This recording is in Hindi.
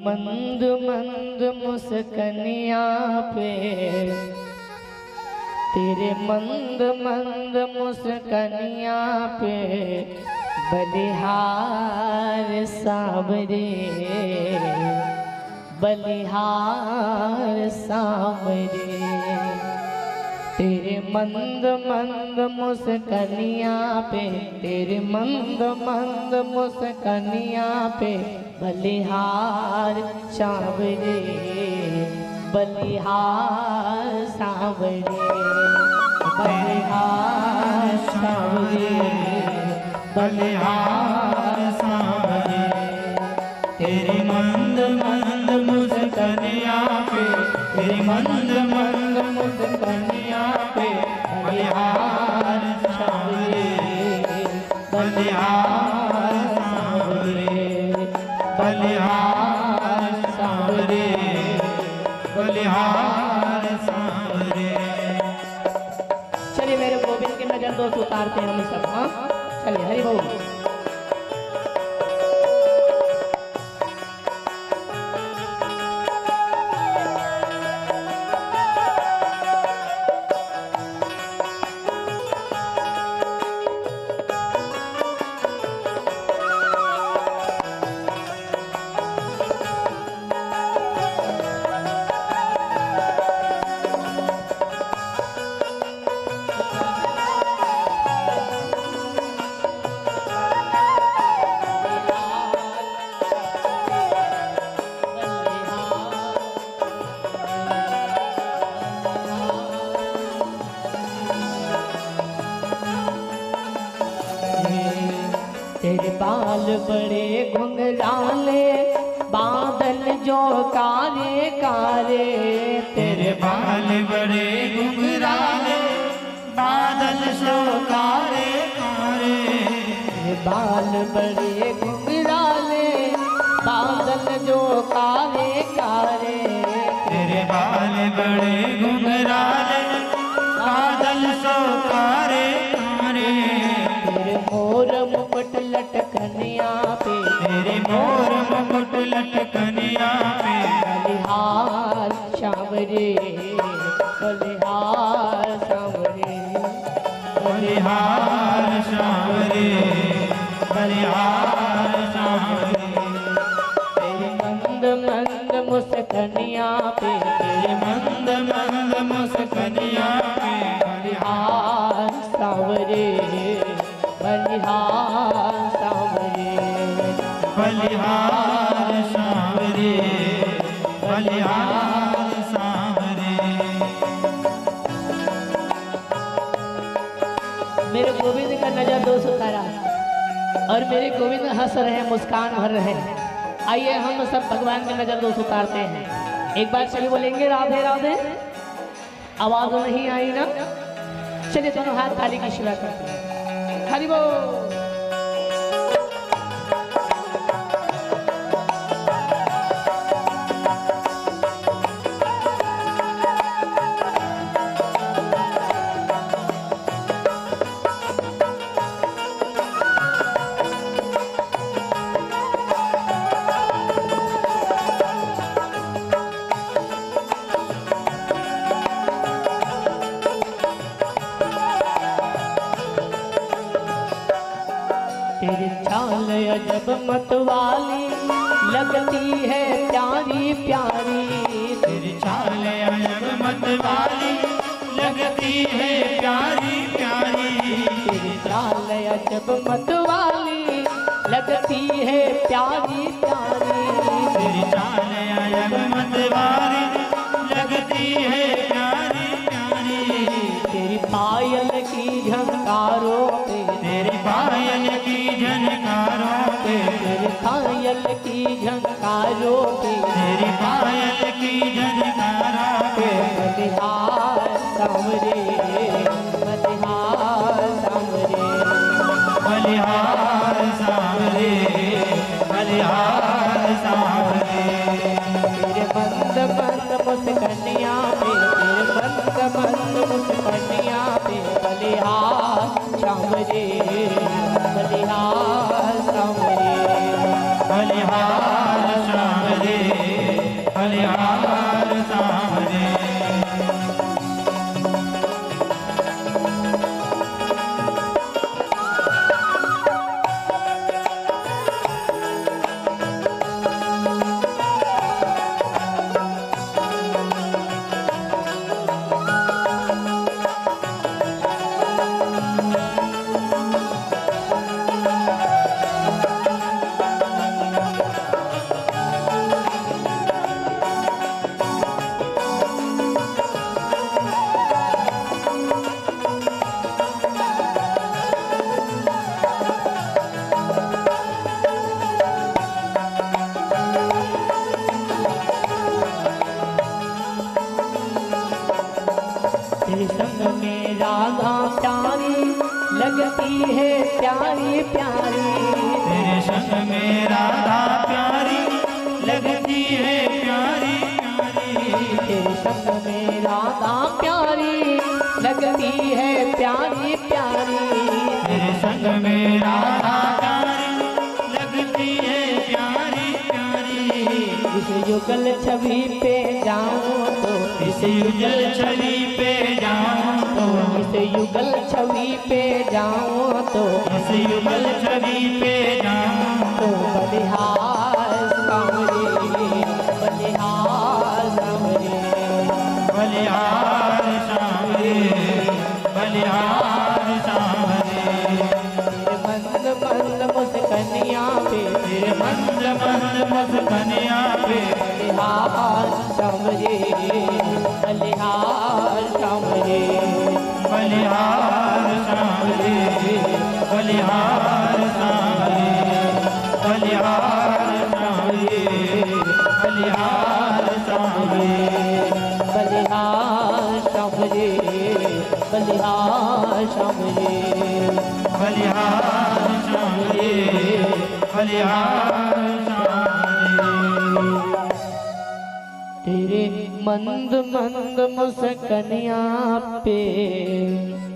मंद मंद मुस्कनिया पे, तेरे मंद मंद मुस्कनिया पे बलिहार सावरे, बलिहार सावरे। तेरे मंद मंद मुस्कनिया पे, तेरे मंद मंद मुस्कनिया पे बलिहार सावरे, बलिहार सावरे, बलिहार सावरे, बलिहार सावरे। तेरी मंद मंद मुस्कनिया पे, तेरी मंद मंद मुस्कनिया पे बलिहार सावरे, बलिहार सावरे, बलिहार सावरे, बलिहार सावरे। चलिए मेरे गोविंद की नजर दोस्त उतारते हैं हम सब। हाँ चलिए हरि बोल। तेरे बाल बड़े घुंघराले, बादल जो काले काले। तेरे बाल बड़े घुंघराले, बादल जो काले काले। तेरे बाल बड़े घुंघराले, बादल जो काले काले। तेरे बाल बड़े घुंघराले, बादल जो काले काले। तेरे मोर मुकुट लटकनिया पे, तेरे मोर मुकुट लटकनिया पे बलिहार सावरे, बलिहार सावरे, बलिहार सावरे, बलिहार सावरे। तेरे मंद मंद मुस्कनिया पे, तेरे मंद मंद मुस्कनिया पे बलिहार सावरे, बलिहार सावरे, बलिहार सावरे, बलिहार सावरे। मेरे गोविंद का नजर दोस्त उतारा और मेरे गोविंद हंस रहे हैं, मुस्कान भर रहे हैं। आइए हम सब भगवान की नजर दोस्त उतारते हैं। एक बार सभी बोलेंगे राधे राधे। आवाज नहीं आई ना? चलिए दोनों हाथ ताली की सेवा करते हैं। हरि बोल। तेरी चाल अजब मतवाली लगती है प्यारी प्यारी। तेरी चाल अजब मतवाली लगती है प्यारी प्यारी। तेरी चाल अजब मतवाली लगती है प्यारी प्यारी। तेरी चाल अजब मतवाली लगती है प्यारी प्यारी। तेरी पायल की झंकारों पे, तेरी पायल की झनकारों पे, तेरी पायल की झंकारों पे, तेरी पायल की झनकारों पे बलिहार सावरे, बलिहार सावरे, बलिहार सावरे, बलिहार सावरे। तेरे बंद बंद मुस्कनिया पे, तेरे बंद बंद मुस्कनिया पे बलिहार सावरे, बलिहार सावरे, बलिहार सावरे, प्यारी प्यारी। तेरे संग में राधा प्यारी लगती है प्यारी प्यारी। तेरे संग में राधा प्यारी लगती है प्यारी प्यारी। तेरे संग में राधा प्यारी लगती है प्यारी प्यारी। इस युगल छवि पे जाऊं तो, इस युगल छवि पे जाऊं तो, इस युगल छवि पे जाऊं तो, इस युगल छवि पे जाऊं तो बलिहार सांवरे, बलिहार सांवरे। बलिहार सांवरे, बलिहार सांवरे। मंद मंद मुस्कनिया पे, तेरे मंद मंद मुस्कनिया पे, बलिहार सांवरे, बलिहार सांवरे। बलिहार सांवरे, बलिहार सांवरे, बलिहार सांवरे, बलिहार सांवरे। बलिहार सांवरे, बलिहार सांवरे। बलिहार सांवरे, बलिहार सांवरे। तेरे मंद मंद मुस्कनिया पे